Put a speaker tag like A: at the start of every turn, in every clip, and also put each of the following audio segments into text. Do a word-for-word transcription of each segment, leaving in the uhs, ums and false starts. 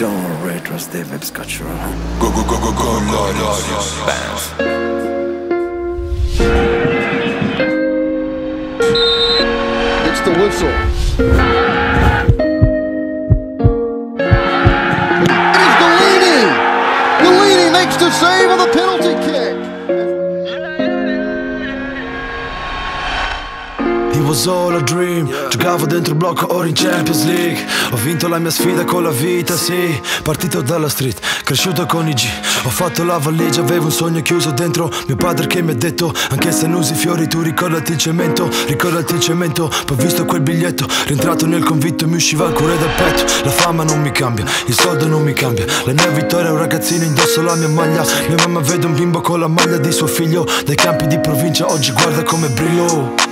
A: Don't worry, trust the vibes got you wrong.
B: Go go go go go Glorious
A: Bounce.
C: It's the whistle. It is Galini! Galini makes the save on the penalty kick.
D: It was all a dream, giocavo dentro il blocco ora in Champions League. Ho vinto la mia sfida con la vita, sì. Partito dalla street, cresciuto con i G. Ho fatto la valigia, avevo un sogno chiuso dentro. Mio padre che mi ha detto, anche se non usi fiori tu ricordati il cemento. Ricordati il cemento, poi ho visto quel biglietto. Rientrato nel convitto e mi usciva il cuore dal petto. La fama non mi cambia, il soldo non mi cambia. La mia vittoria è un ragazzino, indosso la mia maglia. Mia mamma vede un bimbo con la maglia di suo figlio. Dai campi di provincia, oggi guarda come brillo.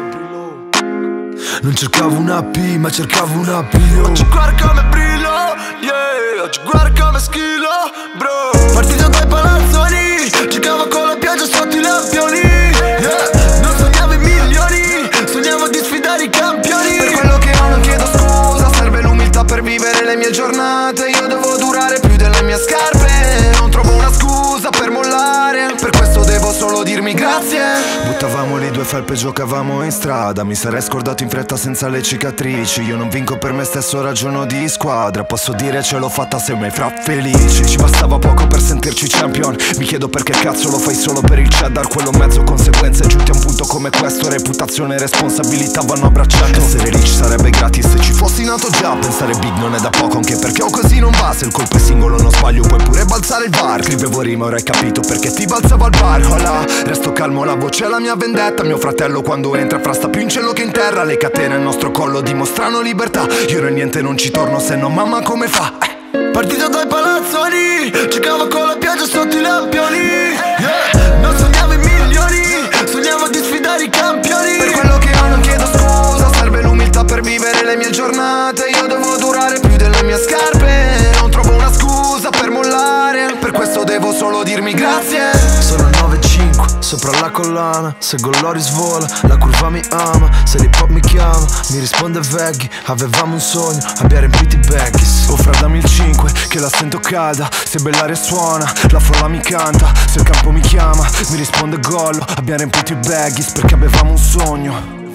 D: Non cercavo una P, ma cercavo una P. Oggi guarda come brillo, yeah. Oggi guarda come schilo, bro. Partito dai palazzoni, giocavo con la pioggia sotto i lampioni, yeah. Non sognavo i milioni, sognavo di sfidare i campioni.
E: Per quello che ho non chiedo scusa, serve l'umiltà per vivere le mie giornate. Io devo durare più delle mie scarpe, non trovo una scusa per mollare. Per questo devo solo dirmi grazie. Buttavamo le due felpe, giocavamo in strada. Mi sarei scordato in fretta senza le cicatrici. Io non vinco per me stesso, ragiono di squadra. Posso dire ce l'ho fatta se mai fra felici. Ci bastava poco per sentirci champion. Mi chiedo perché cazzo lo fai solo per il cheddar. Quello mezzo conseguenze, giunti a un punto come questo. Reputazione e responsabilità vanno abbracciate. Essere rich sarebbe gratis se ci fossi nato già. Pensare big non è da poco, anche perché ho così non va. Se il colpo è singolo non sbaglio, puoi pure balzare il bar. Scrivevo rima, ora hai capito perché ti balzavo al bar. Hola, resto calmo, la voce è la mia vendetta. Mio fratello quando entra fra sta più in cielo che in terra. Le catene al nostro collo dimostrano libertà. Io ero niente, non ci torno se no mamma come fa? Eh.
D: Partito dai palazzoni, giocavo con la pioggia sotto i lampioni, yeah. Non sognavo i milioni, sognavo di sfidare i campioni.
E: Per quello che ho non chiedo scusa, serve l'umiltà per vivere le mie giornate. Io devo durare più delle mie scarpe, non trovo una scusa per mollare. Per questo devo solo dirmi grazie.
D: Sono nove e cinque, sopra la collana. Se Gollori svola, la curva mi ama. Se l'hip hop mi chiama, mi risponde Veggie. Avevamo un sogno, abbiamo riempito i baggies.
E: Oh freddami il cinque, che la sento calda. Se bell'aria suona, la folla mi canta. Se il campo mi chiama, mi risponde Gollo. Abbiamo riempito i baggies perché avevamo un sogno.